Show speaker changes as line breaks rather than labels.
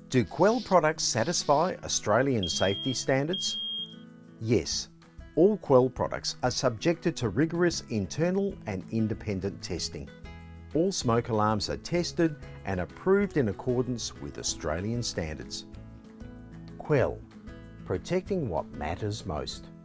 Do Quell products satisfy Australian safety standards? Yes, all Quell products are subjected to rigorous internal and independent testing. All smoke alarms are tested and approved in accordance with Australian standards. Quell, protecting what matters most.